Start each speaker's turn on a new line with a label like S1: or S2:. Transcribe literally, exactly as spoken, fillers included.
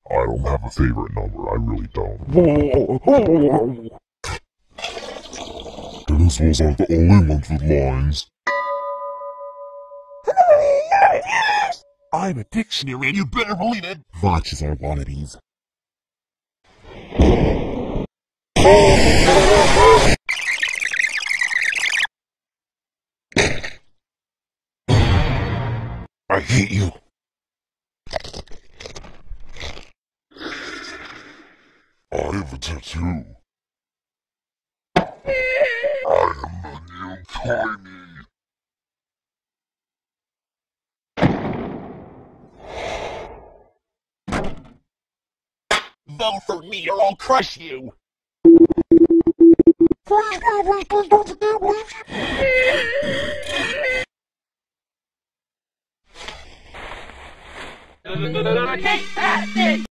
S1: I don't have a favorite number, I really don't. Pencils aren't the only ones with lines.
S2: I'm a dictionary and you better believe it!
S3: Watches are wannabes.
S1: I hate you. I have a tattoo. I am the new Tiny.
S2: Vote for me or I'll crush you! Take that,